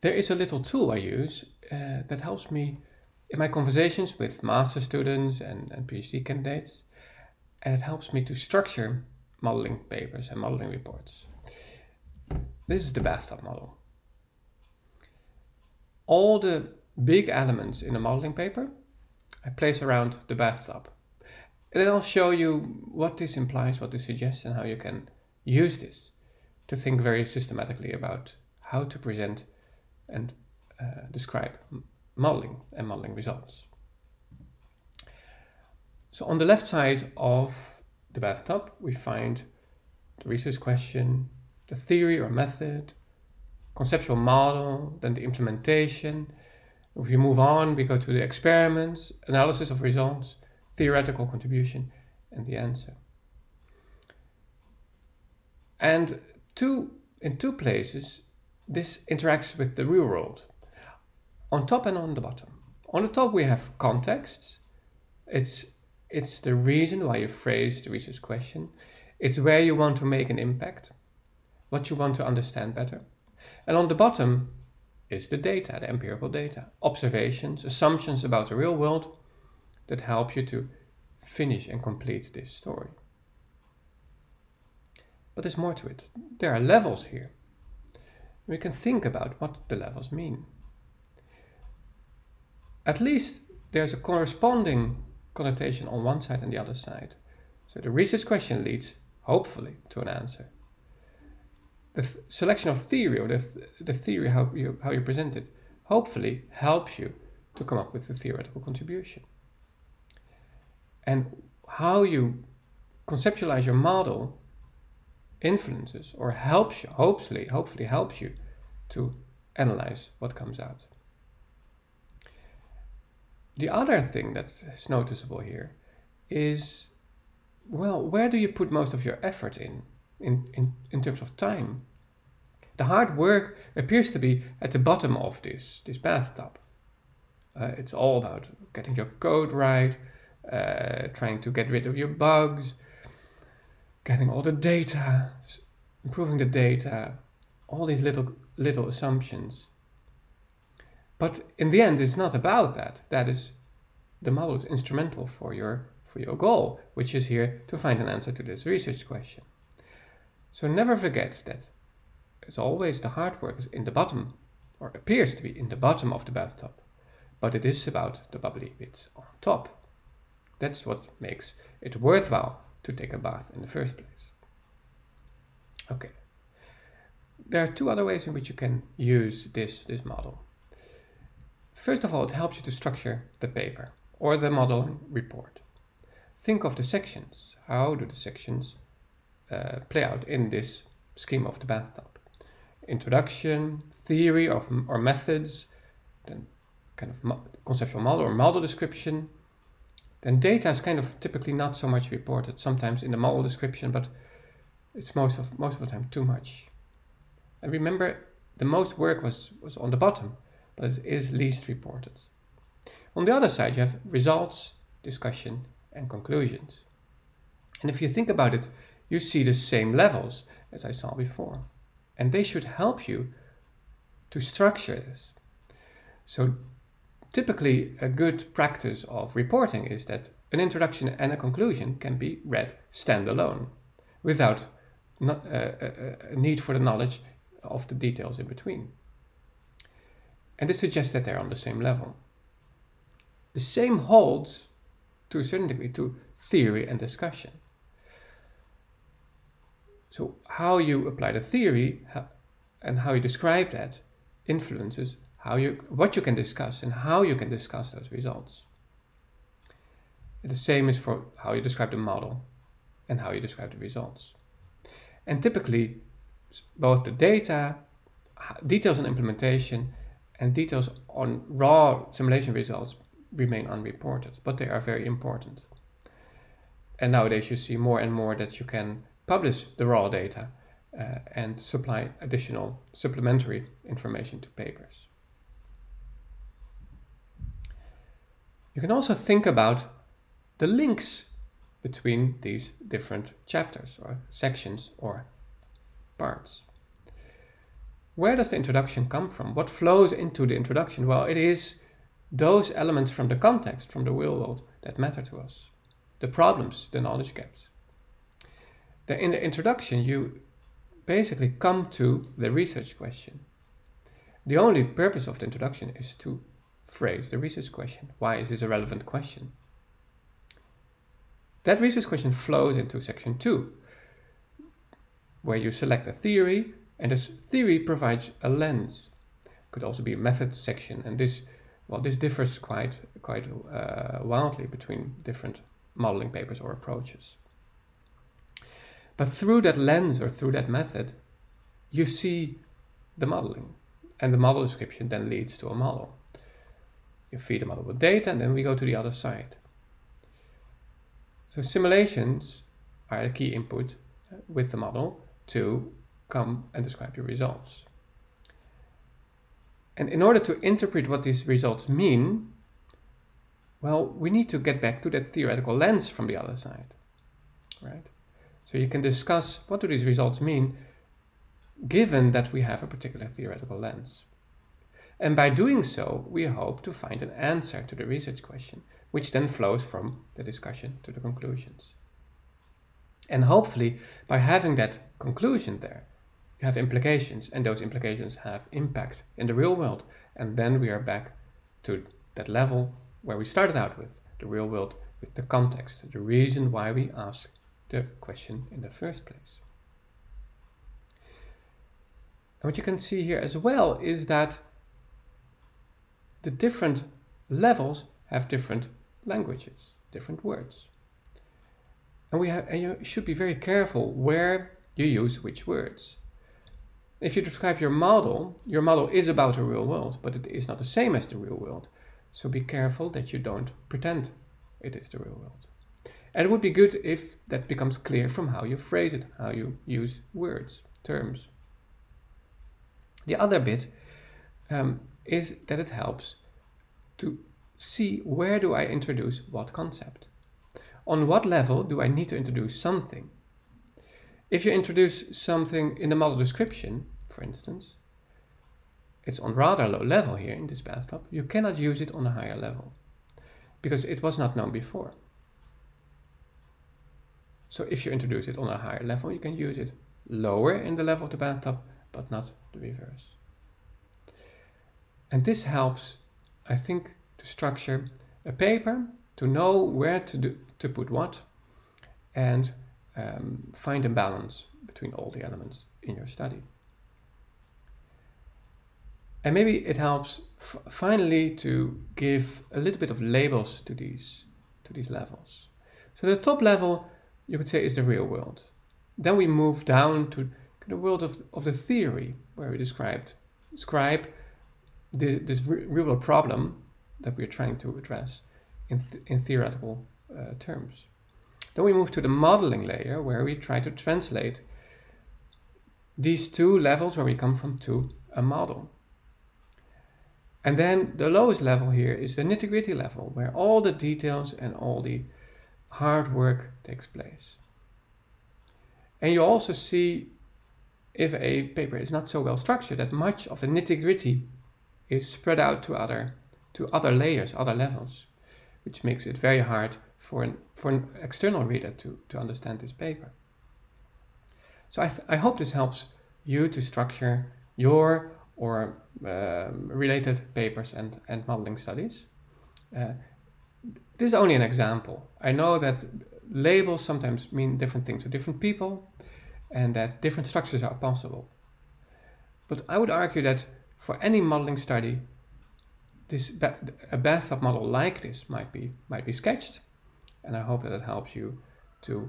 there is a little tool I use that helps me in my conversations with master students and PhD candidates, and it helps me to structure modeling papers and modeling reports. This is the bathtub model. All the big elements in a modeling paper I place around the bathtub. And then I'll show you what this implies, what this suggests, and how you can use this to think very systematically about how to present and describe modeling and modeling results. So on the left side of the bathtub, we find the research question, the theory or method, conceptual model, then the implementation. If we move on, we go to the experiments, analysis of results, theoretical contribution, and the answer. And in two places, this interacts with the real world, on top and on the bottom. On the top, we have context. It's the reason why you phrase the research question. It's where you want to make an impact, what you want to understand better. And on the bottom is the data, the empirical data, observations, assumptions about the real world that help you to finish and complete this story. But there's more to it. There are levels here. We can think about what the levels mean. At least there's a corresponding connotation on one side and the other side. So the research question leads, hopefully, to an answer. The selection of theory, or the theory how you present it, hopefully helps you to come up with the theoretical contribution. And how you conceptualize your model influences or helps you, hopefully helps you to analyze what comes out. The other thing that's noticeable here is, well, where do you put most of your effort in terms of time? The hard work appears to be at the bottom of this bathtub. It's all about getting your code right, trying to get rid of your bugs, getting all the data, improving the data, all these little assumptions. But in the end, it's not about that. That is, the model is instrumental for your goal, which is here to find an answer to this research question. So never forget that it's always the hard work is in the bottom, or appears to be in the bottom of the bathtub, but it is about the bubbly bits on top. That's what makes it worthwhile to take a bath in the first place. Okay. There are two other ways in which you can use this model. First of all, it helps you to structure the paper or the modeling report. Think of the sections. How do the sections play out in this scheme of the bathtub? Introduction, theory or methods, then kind of conceptual model or model description. Then data is kind of typically not so much reported, sometimes in the model description, but it's most of the time too much. And remember, the most work was on the bottom, but it is least reported. On the other side, you have results, discussion, and conclusions. And if you think about it, you see the same levels as I saw before. And they should help you to structure this. So typically, a good practice of reporting is that an introduction and a conclusion can be read standalone, without a need for the knowledge of the details in between. And this suggests that they're on the same level. The same holds, to a certain degree, to theory and discussion. So how you apply the theory and how you describe that influences what you can discuss and how you can discuss those results. And the same is for how you describe the model and how you describe the results. And typically, both the data, details on implementation, and details on raw simulation results remain unreported, but they are very important. And nowadays you see more and more that you can publish the raw data and supply additional supplementary information to papers. You can also think about the links between these different chapters or sections or parts. where does the introduction come from? What flows into the introduction? Well, it is those elements from the context, from the real world, that matter to us. The problems, the knowledge gaps. Then in the introduction, you basically come to the research question. The only purpose of the introduction is to phrase the research question. Why is this a relevant question? That research question flows into section 2, where you select a theory, and this theory provides a lens. It could also be a methods section, and this differs quite wildly between different modeling papers or approaches. But through that lens or through that method, you see the modeling, and the model description then leads to a model. You feed the model with data, and then we go to the other side. So simulations are a key input with the model to come and describe your results. And in order to interpret what these results mean, well, we need to get back to that theoretical lens from the other side, right? So you can discuss what do these results mean, given that we have a particular theoretical lens. And by doing so, we hope to find an answer to the research question, which then flows from the discussion to the conclusions. And hopefully, by having that conclusion there, you have implications, and those implications have impact in the real world. And then we are back to that level where we started out with, the real world, with the context, the reason why we ask the question in the first place. And what you can see here as well is that the different levels have different languages, different words. And you should be very careful where you use which words. If you describe your model is about the real world, but it is not the same as the real world. So be careful that you don't pretend it is the real world. And it would be good if that becomes clear from how you phrase it, how you use words, terms. The other bit is that it helps to see where do I introduce what concept. On what level do I need to introduce something? If you introduce something in the model description, for instance, it's on rather low level here in this bathtub, you cannot use it on a higher level because it was not known before. So if you introduce it on a higher level, you can use it lower in the level of the bathtub, but not the reverse. And this helps, I think, to structure a paper, to know where to put what, and find a balance between all the elements in your study. And maybe it helps finally to give a little bit of labels to these levels. So the top level, you could say, is the real world. Then we move down to the world of the theory, where we describe this real world problem that we're trying to address in theoretical terms. Then we move to the modeling layer, where we try to translate these two levels where we come from to a model. And then the lowest level here is the nitty-gritty level, where all the details and all the hard work takes place. And you also see, if a paper is not so well structured, that much of the nitty-gritty is spread out to other layers, other levels, which makes it very hard for an external reader to understand this paper. So I hope this helps you to structure your or related papers and modeling studies. This is only an example. I know that labels sometimes mean different things to different people, and that different structures are possible. But I would argue that for any modeling study, a bathtub model like this might be sketched, and I hope that it helps you to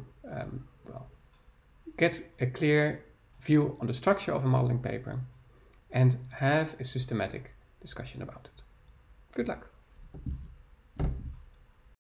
get a clear view on the structure of a modeling paper and have a systematic discussion about it. Good luck.